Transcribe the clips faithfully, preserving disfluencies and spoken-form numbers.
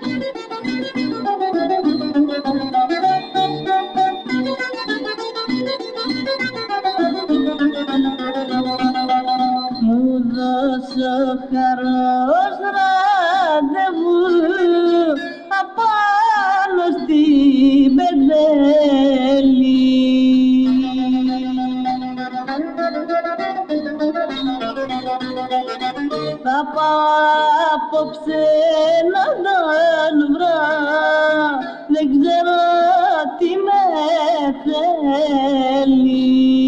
Μου δώσε ο χαρός ραντεβού απάνω στην Πεντέλη. Θα πάω απόψε να τον βρω, δεν ξέρω τι με θέλει.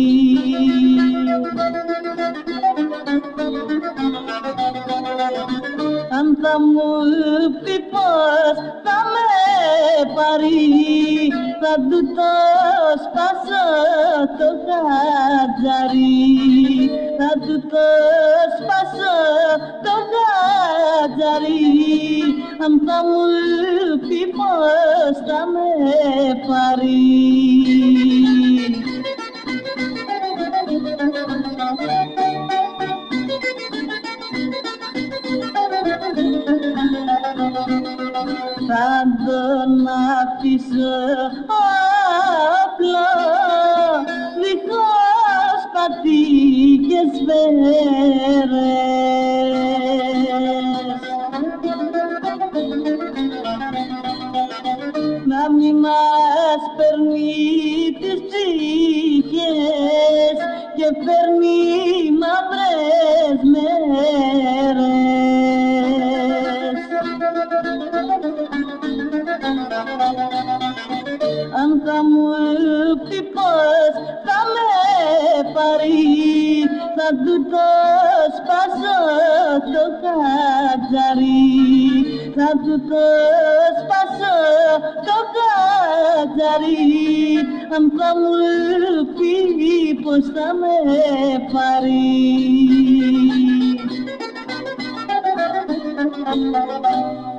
Αν θα μου πει πως θα με πάρει, θα του το σπάσω το χατζάρι, θα του το σπάσω το χατζάρι. Αν θα μου πει πως θα με πάρει. Θα τον αφήσω απλό, δίχως πατή και σφαίρες, να μη μας παίρνει τις ψυχές και φέρνει μαύρες μέρες. Αν θα μου πει πως θα με πάρει, θα του το σπάσω το χατζάρι, θα του το σπάσω το χατζάρι. Αν θα μου πει πως θα με πάρει.